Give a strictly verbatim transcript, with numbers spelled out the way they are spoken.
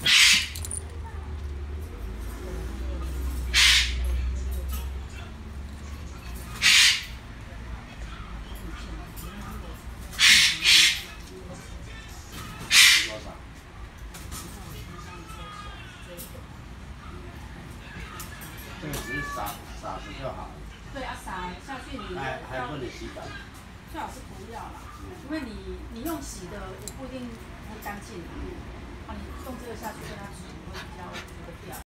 这个只是撒撒子就好。 对啊，撒下去你还还不能洗澡。 最好是不要啦，因为你你用洗的也不一定会干净啊。啊，你用这个下去跟它煮会比较。